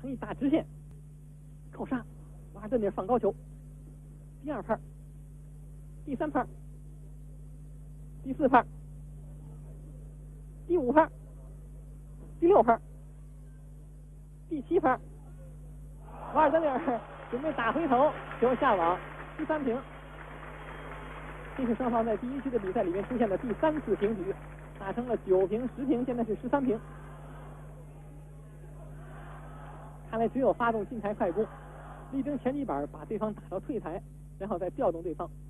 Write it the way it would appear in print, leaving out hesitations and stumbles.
一大直线，扣杀，瓦尔德米尔放高球，第2拍，第3拍，第4拍，第5拍，第6拍，第7拍，瓦尔德米尔准备打回头，球下网，13平。这是双方在第1局的比赛里面出现的第3次平局，打成了9平、10平，现在是13平。看来只有发动近台快攻，力争前几板把对方打到退台，然后再调动对方。